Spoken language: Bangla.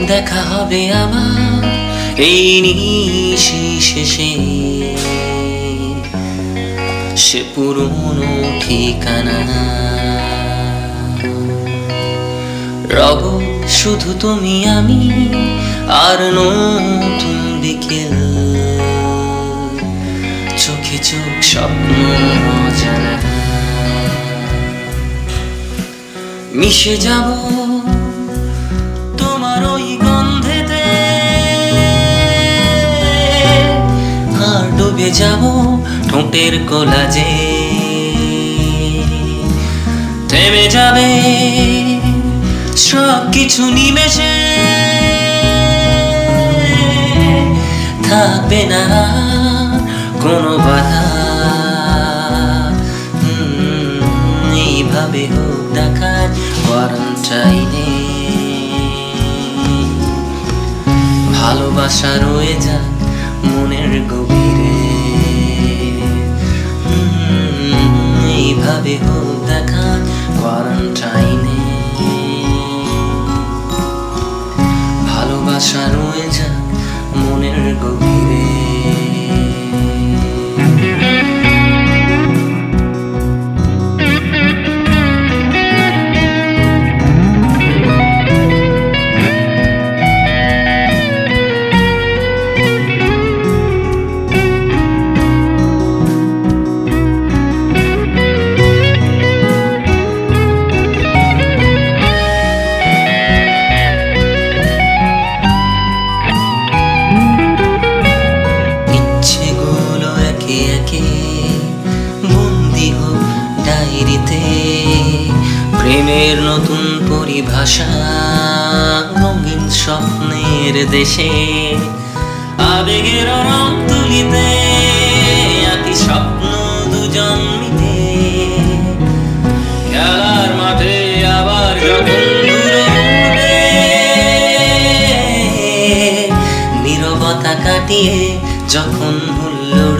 দেখা হবে আবার এই নিশি শেষে, সে পুরনো ঠিকানা। রব শুধু তুমি আমি আর নতুন বিকেল, চোখে চোখ স্বপ্ন জানা। মিশে যাব তোমার ওই গন্ধেতে, আর ডুবে যাব ঠোঁটের কোলাজে। থেমে যাবে সব কিছু নিমেষে, থাকবে না কোনো বাধা। এইভাবে হোক দেখা কোয়ারেন্টাইনে, ভালোবাসা রয়ে যাক মনের গভীরে। এইভাবে হোক দেখা কোয়ারেন্টাইনে, ভালোবাসা রয়ে যাক মনের গভীরে। প্রেমের নতুন পরিভাষা রঙিন স্বপ্নের দেশে, আবেগের রং তুলিতে আঁকি স্বপ্ন দুজন মিলে। খেলার মাঠে আবার যখন ঘুরবে, নীরবতা কাটিয়ে যখন হুল্লোড়